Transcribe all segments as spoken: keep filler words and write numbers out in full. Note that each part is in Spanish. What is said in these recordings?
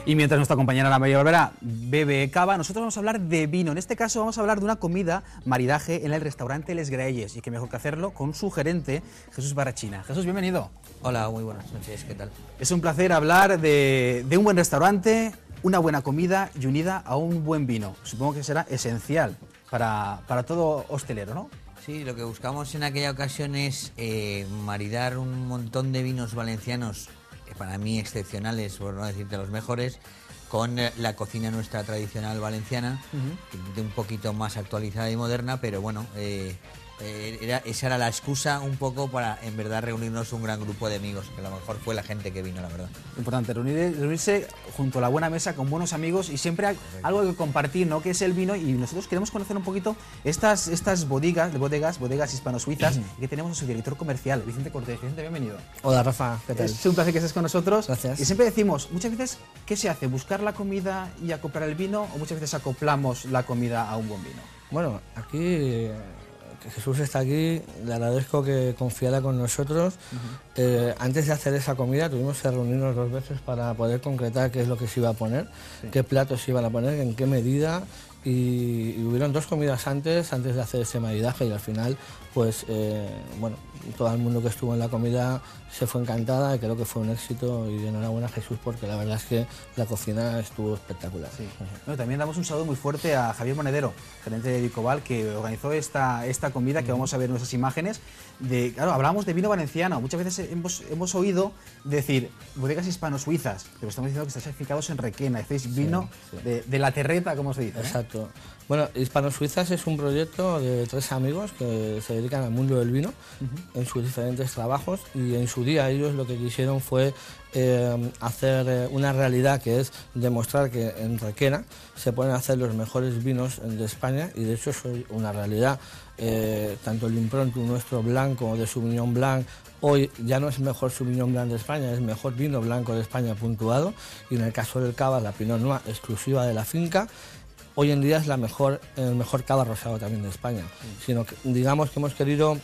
Y mientras nuestra compañera Ana María Barbera bebe cava, nosotros vamos a hablar de vino. En este caso vamos a hablar de una comida, maridaje en el restaurante Les Graelles. Y qué mejor que hacerlo con su gerente, Jesús Barrachina. Jesús, bienvenido. Hola, muy buenas noches, ¿qué tal? Es un placer hablar de, de un buen restaurante, una buena comida y unida a un buen vino. Supongo que será esencial para, para todo hostelero, ¿no? Sí, lo que buscamos en aquella ocasión es eh, maridar un montón de vinos valencianos, eh, para mí excepcionales, por no decirte los mejores, con eh, la cocina nuestra tradicional valenciana, uh-huh. de un poquito más actualizada y moderna, pero bueno, eh, eh, era, esa era la excusa un poco para en verdad reunirnos un gran grupo de amigos, que a lo mejor fue la gente que vino, la verdad. Importante, reunir, reunirse junto a la buena mesa con buenos amigos y siempre hay algo que compartir, ¿no? Que es el vino, y nosotros queremos conocer un poquito estas, estas bodegas, bodegas, bodegas hispano-suizas, uh-huh. que tenemos a su director comercial, Vicente Cortés. Vicente, bienvenido. Hola, Rafa, ¿qué tal? Es un placer que estés con nosotros. Gracias. Y siempre decimos, muchas veces, ¿qué se hace? ¿Buscar la comida y acoplar el vino? ¿O muchas veces acoplamos la comida a un buen vino? Bueno, aquí... que Jesús está aquí, le agradezco que confiara con nosotros. Uh-huh. eh, antes de hacer esa comida tuvimos que reunirnos dos veces para poder concretar qué es lo que se iba a poner, sí. qué platos se iban a poner, en qué medida, y, y hubieron dos comidas antes, antes de hacer ese maridaje, y al final, pues, eh, bueno, todo el mundo que estuvo en la comida se fue encantada y creo que fue un éxito, y enhorabuena a Jesús porque la verdad es que la cocina estuvo espectacular. Sí. Bueno, también damos un saludo muy fuerte a Javier Monedero, gerente de Dicobal, que organizó esta, esta comida que vamos a ver en nuestras imágenes. De, claro, hablábamos de vino valenciano, muchas veces hemos, hemos oído decir bodegas hispano-suizas, pero estamos diciendo que estáis certificados en Requena, hacéis vino sí, sí. De, de la terreta, como se dice. Exacto. ¿Eh? Bueno, Hispano-Suizas es un proyecto de tres amigos que se dedican al mundo del vino uh-huh. en sus diferentes trabajos, y en su día ellos lo que quisieron fue eh, hacer eh, una realidad, que es demostrar que en Requena se pueden hacer los mejores vinos de España, y de hecho es una realidad. Eh, tanto el impronto nuestro blanco de Sauvignon Blanc hoy ya no es mejor Sauvignon Blanc de España, es mejor vino blanco de España puntuado, y en el caso del cava, la Pinot Noir exclusiva de la finca, hoy en día es la mejor, el mejor cava rosado también de España. Sí. Sino que digamos que hemos querido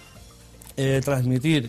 eh, transmitir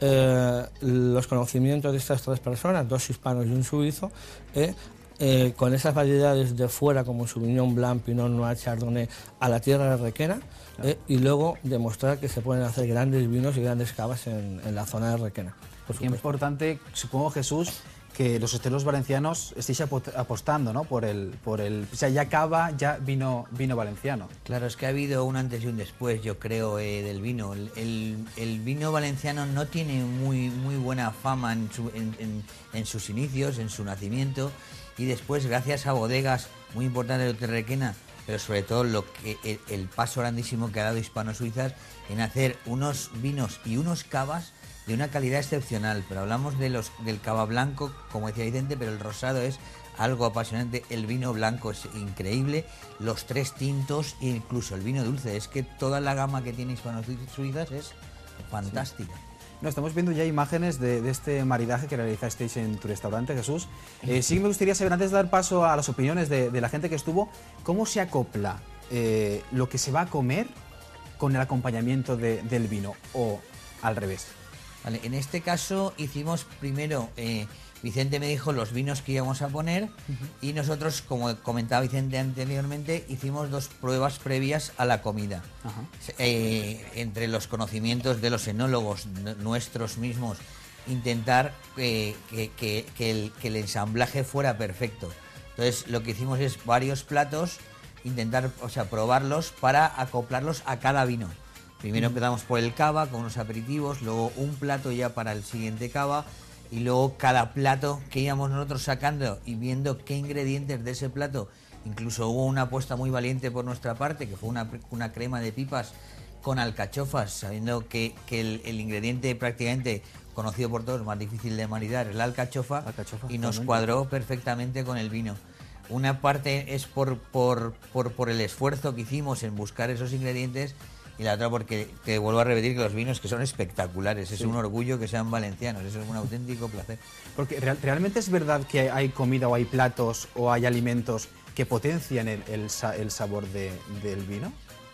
eh, los conocimientos de estas tres personas, dos hispanos y un suizo, eh, eh, con esas variedades de fuera como Sauvignon Blanc, Pinot Noir, Chardonnay, a la tierra de Requena, claro. eh, y luego demostrar que se pueden hacer grandes vinos y grandes cavas en, en la zona de Requena. Qué importante, supongo, Jesús, que los hosteleros valencianos estéis apostando, ¿no? por el, por el, o sea, ya cava, ya vino, vino valenciano. Claro, es que ha habido un antes y un después, yo creo, eh, del vino. El, el, el vino valenciano no tiene muy, muy buena fama en, su, en, en, en sus inicios, en su nacimiento, y después, gracias a bodegas muy importantes de Requena, pero sobre todo lo que, el, el paso grandísimo que ha dado Hispano-Suizas en hacer unos vinos y unos cavas de una calidad excepcional. Pero hablamos de los, del cava blanco, como decía Vicente, pero el rosado es algo apasionante, el vino blanco es increíble, los tres tintos e incluso el vino dulce. Es que toda la gama que tiene Hispano-Suizas es fantástica. Sí. No, estamos viendo ya imágenes de, de este maridaje que realizasteis en tu restaurante, Jesús. Eh, sí me gustaría saber, antes de dar paso a las opiniones de, de la gente que estuvo, ¿cómo se acopla eh, lo que se va a comer con el acompañamiento de, del vino, o al revés? Vale, en este caso hicimos primero, eh, Vicente me dijo los vinos que íbamos a poner, uh-huh. y nosotros, como comentaba Vicente anteriormente, hicimos dos pruebas previas a la comida. Uh-huh. eh, entre los conocimientos de los enólogos nuestros mismos, intentar eh, que, que, que, el, que el ensamblaje fuera perfecto. Entonces lo que hicimos es varios platos, intentar, o sea, probarlos para acoplarlos a cada vino. Primero empezamos por el cava con unos aperitivos, luego un plato ya para el siguiente cava, y luego cada plato que íbamos nosotros sacando y viendo qué ingredientes de ese plato. Incluso hubo una apuesta muy valiente por nuestra parte, que fue una, una crema de pipas con alcachofas, sabiendo que, que el, el ingrediente prácticamente conocido por todos, más difícil de maridar, es la alcachofa, alcachofa y nos cuadró perfectamente con el vino. Una parte es por, por, por, por el esfuerzo que hicimos en buscar esos ingredientes, y la otra porque te vuelvo a repetir que los vinos que son espectaculares, es sí. un orgullo que sean valencianos, eso es un auténtico placer. Porque real, realmente es verdad que hay comida o hay platos o hay alimentos que potencian el, el, el sabor de, del vino.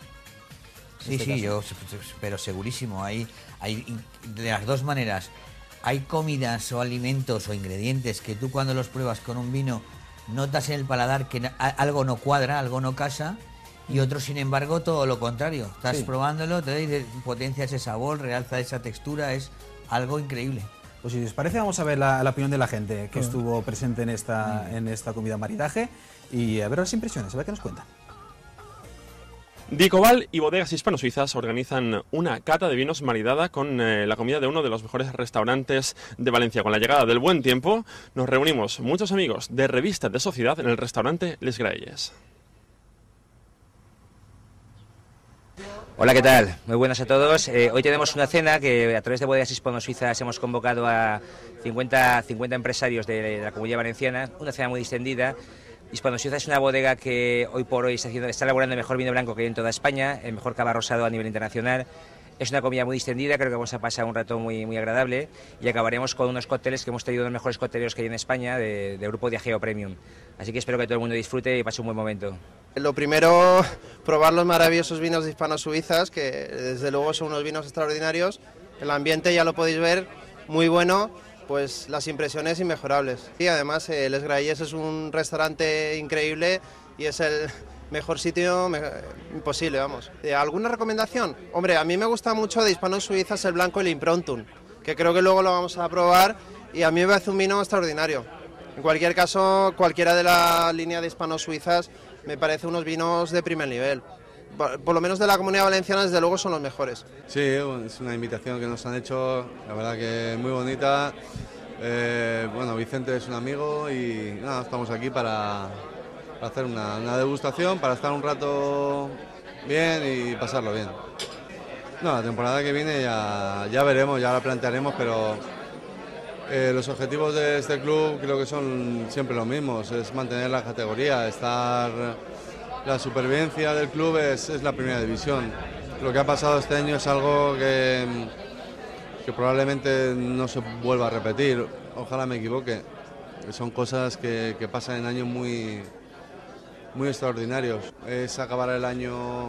Sí, este sí, caso. yo, pero segurísimo, hay, hay de las dos maneras. Hay comidas o alimentos o ingredientes que tú cuando los pruebas con un vino notas en el paladar que algo no cuadra, algo no casa, y otros, sin embargo, todo lo contrario. Estás sí. probándolo, te potencia ese sabor, realza esa textura, es algo increíble. Pues si os parece, vamos a ver la, la opinión de la gente que estuvo presente en esta, en esta comida maridaje y a ver las impresiones, a ver qué nos cuentan. Dicobal y Bodegas Hispano-Suizas organizan una cata de vinos maridada con eh, la comida de uno de los mejores restaurantes de Valencia. Con la llegada del buen tiempo, nos reunimos muchos amigos de Revista de Sociedad en el restaurante Les Graelles. Hola, ¿qué tal? Muy buenas a todos. Eh, hoy tenemos una cena que a través de Bodegas Hispano-Suizas hemos convocado a cincuenta, cincuenta empresarios de, de la Comunidad Valenciana, una cena muy distendida. Hispano-Suiza es una bodega que hoy por hoy está, haciendo, está elaborando el mejor vino blanco que hay en toda España, el mejor cava rosado a nivel internacional. Es una comida muy distendida, creo que vamos a pasar un rato muy, muy agradable y acabaremos con unos cócteles que hemos traído de los mejores cocteleros que hay en España, de, de grupo Diageo Premium. Así que espero que todo el mundo disfrute y pase un buen momento. Lo primero, probar los maravillosos vinos de Hispano-Suizas, que desde luego son unos vinos extraordinarios. El ambiente ya lo podéis ver, muy bueno. Pues las impresiones inmejorables. Y además eh, Les Graelles es un restaurante increíble y es el mejor sitio me, imposible, vamos. Eh, ¿Alguna recomendación? Hombre, a mí me gusta mucho de Hispano-Suizas el blanco y el Improntum, que creo que luego lo vamos a probar y a mí me parece un vino extraordinario. En cualquier caso, cualquiera de la línea de Hispano-Suizas me parece unos vinos de primer nivel. Por lo menos de la Comunidad Valenciana, desde luego, son los mejores. Sí, es una invitación que nos han hecho, la verdad que muy bonita. Eh, bueno, Vicente es un amigo y nada, estamos aquí para, para hacer una, una degustación, para estar un rato bien y pasarlo bien. No, la temporada que viene ya, ya veremos, ya la plantearemos, pero eh, los objetivos de este club creo que son siempre los mismos, es mantener la categoría, estar... La supervivencia del club es, es la primera división. Lo que ha pasado este año es algo que, que probablemente no se vuelva a repetir. Ojalá me equivoque. Son cosas que, que pasan en años muy, muy extraordinarios. Es acabar el año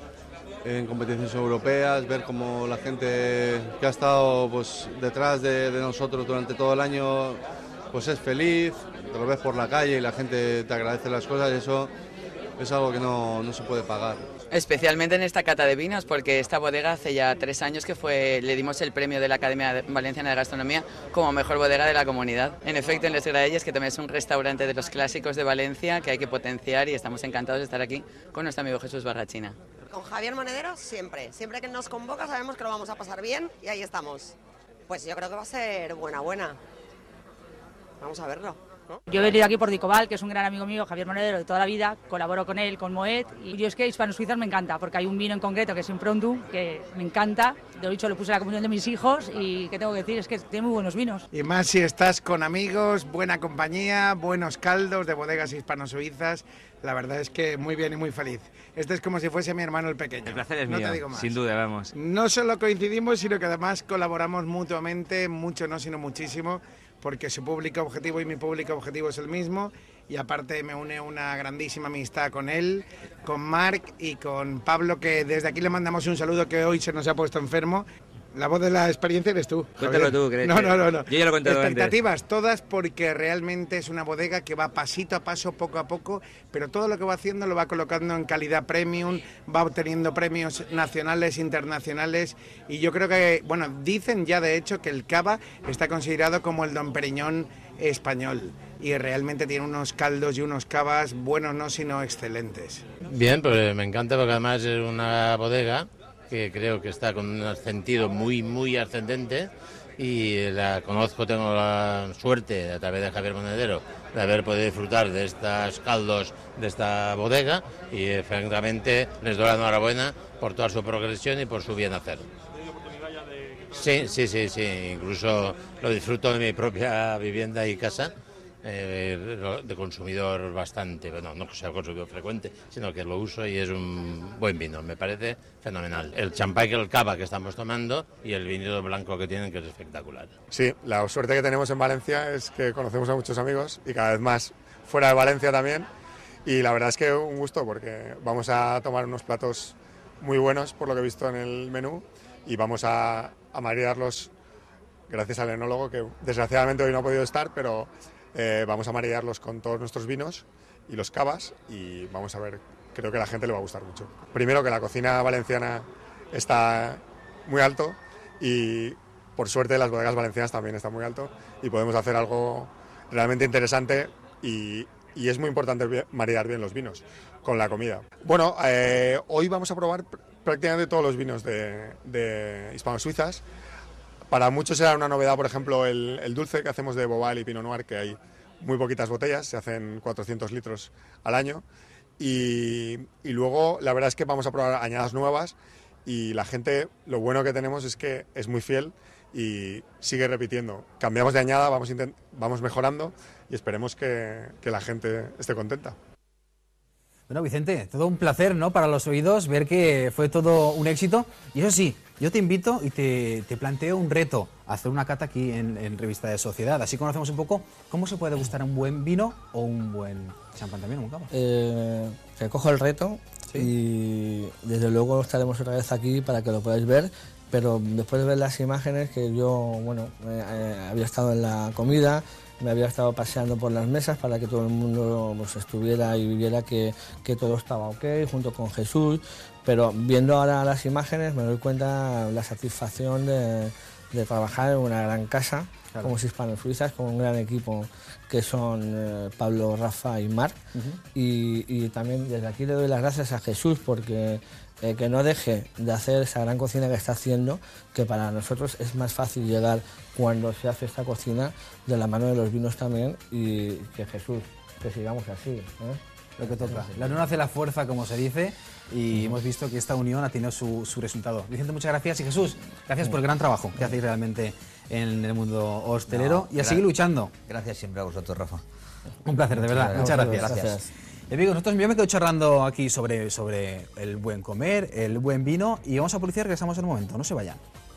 en competiciones europeas, ver cómo la gente que ha estado pues, detrás de, de nosotros durante todo el año pues es feliz, te lo ves por la calle y la gente te agradece las cosas y eso... Es algo que no, no se puede pagar. Especialmente en esta cata de vinos, porque esta bodega hace ya tres años que fue, le dimos el premio de la Academia Valenciana de Gastronomía como mejor bodega de la comunidad. En efecto, en Les Graelles, que también es un restaurante de los clásicos de Valencia que hay que potenciar y estamos encantados de estar aquí con nuestro amigo Jesús Barrachina. Con Javier Monedero siempre, siempre que nos convoca sabemos que lo vamos a pasar bien y ahí estamos. Pues yo creo que va a ser buena, buena. Vamos a verlo. ¿No? Yo he venido aquí por Dicobal, que es un gran amigo mío, Javier Monedero, de toda la vida, colaboro con él, con Moet, y yo es que Hispano-Suizas me encanta, porque hay un vino en concreto que es Improntum, que me encanta, de hecho lo puse en la comunión de mis hijos, y qué tengo que decir, es que tiene muy buenos vinos. Y más si estás con amigos, buena compañía, buenos caldos de Bodegas Hispano-Suizas, la verdad es que muy bien y muy feliz. Este es como si fuese mi hermano el pequeño. El placer es no mío, te digo más. Sin duda, vamos. No solo coincidimos, sino que además colaboramos mutuamente, mucho no, sino muchísimo, porque su público objetivo y mi público objetivo es el mismo y aparte me une una grandísima amistad con él, con Marc y con Pablo, que desde aquí le mandamos un saludo, que hoy se nos ha puesto enfermo. La voz de la experiencia eres tú. Cuéntalo tú, ¿crees? No, no, no, no. Yo ya lo conté antes. Expectativas todas, porque realmente es una bodega que va pasito a paso, poco a poco, pero todo lo que va haciendo lo va colocando en calidad premium, va obteniendo premios nacionales, internacionales, y yo creo que, bueno, dicen ya de hecho que el cava está considerado como el Dom Periñón español, y realmente tiene unos caldos y unos cavas buenos, no, sino excelentes. Bien, pues me encanta porque además es una bodega que creo que está con un sentido muy, muy ascendente y la conozco, tengo la suerte a través de Javier Monedero de haber podido disfrutar de estos caldos de esta bodega y eh, francamente les doy la enhorabuena por toda su progresión y por su bien hacer. Sí, sí, sí, sí, incluso lo disfruto en mi propia vivienda y casa. Eh, de consumidor bastante, bueno, no que sea consumidor frecuente, sino que lo uso y es un buen vino, me parece fenomenal. El champán, el cava que estamos tomando y el vino blanco que tienen, que es espectacular. Sí, la suerte que tenemos en Valencia es que conocemos a muchos amigos y cada vez más fuera de Valencia también, y la verdad es que un gusto porque vamos a tomar unos platos muy buenos por lo que he visto en el menú y vamos a, a maridarlos gracias al enólogo, que desgraciadamente hoy no ha podido estar, pero eh, vamos a marearlos con todos nuestros vinos y los cavas y vamos a ver, creo que a la gente le va a gustar mucho. Primero que la cocina valenciana está muy alto y por suerte las bodegas valencianas también están muy alto y podemos hacer algo realmente interesante y, y es muy importante marear bien los vinos con la comida. Bueno, eh, hoy vamos a probar prácticamente todos los vinos de, de hispano-suizas. Para muchos será una novedad, por ejemplo, el, el dulce que hacemos de Bobal y Pinot Noir, que hay muy poquitas botellas, se hacen cuatrocientos litros al año. Y, y luego la verdad es que vamos a probar añadas nuevas y la gente, lo bueno que tenemos es que es muy fiel y sigue repitiendo. Cambiamos de añada, vamos, vamos mejorando y esperemos que, que la gente esté contenta. Bueno, Vicente, todo un placer, ¿no?, para los oídos ver que fue todo un éxito. Y eso sí, yo te invito y te, te planteo un reto, hacer una cata aquí en, en Revista de Sociedad. Así conocemos un poco cómo se puede gustar un buen vino o un buen champán también, un cava. Eh, te cojo el reto, ¿sí?, y desde luego estaremos otra vez aquí para que lo podáis ver. Pero después de ver las imágenes, que yo, bueno, eh, había estado en la comida, me había estado paseando por las mesas para que todo el mundo pues, estuviera y viera que, que todo estaba ok, junto con Jesús, pero viendo ahora las imágenes me doy cuenta la satisfacción de, de trabajar en una gran casa, claro, como hispano-suizas, con un gran equipo que son eh, Pablo, Rafa y Marc, uh-huh. y, y también desde aquí le doy las gracias a Jesús porque Eh, que no deje de hacer esa gran cocina que está haciendo, que para nosotros es más fácil llegar cuando se hace esta cocina de la mano de los vinos también, y que Jesús, que sigamos así, ¿eh? Lo que toca. La unión hace la fuerza, como se dice, y hemos visto que esta unión ha tenido su, su resultado. Vicente, muchas gracias, y Jesús, gracias por el gran trabajo que hacéis realmente en el mundo hostelero, no, y a seguir luchando. Gracias siempre a vosotros, Rafa. Un placer, de verdad. Muchas gracias. gracias. gracias. Amigos, nosotros yo me quedo charlando aquí sobre, sobre el buen comer, el buen vino, y vamos a publicidad, regresamos en un momento, no se vayan.